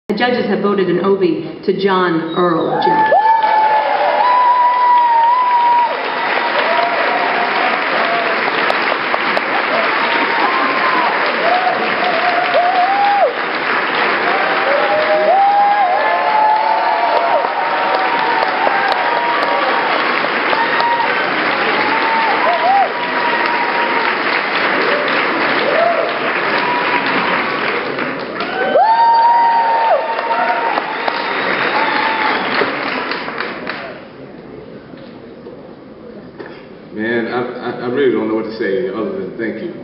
The judges have voted an Obie to John Earl Jenkins. Man, I really don't know what to say other than thank you.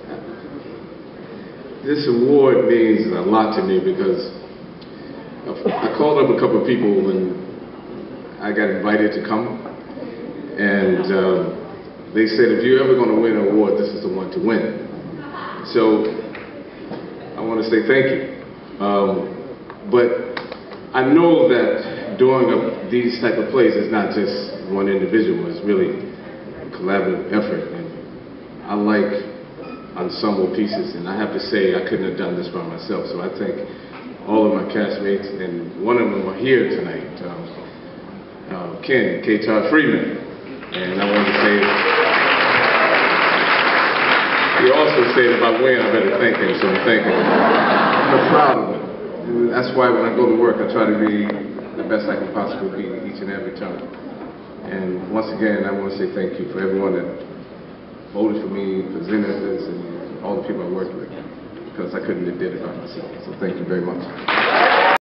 This award means a lot to me because I called up a couple of people when I got invited to come, and they said, if you're ever going to win an award, this is the one to win. So I want to say thank you. But I know that doing these type of plays is not just one individual, it's really collaborative effort, and I like ensemble pieces, and I have to say I couldn't have done this by myself, so I thank all of my castmates, and one of them are here tonight, Ken K-Todd Freeman, and I want to say, he also said if I win I better thank him, so I'm thanking him. I'm proud of him. That's why when I go to work I try to be the best I can possibly be each and every time. And once again, I want to say thank you for everyone that voted for me, for Zeniths, and all the people I worked with, because I couldn't have did it by myself. So thank you very much.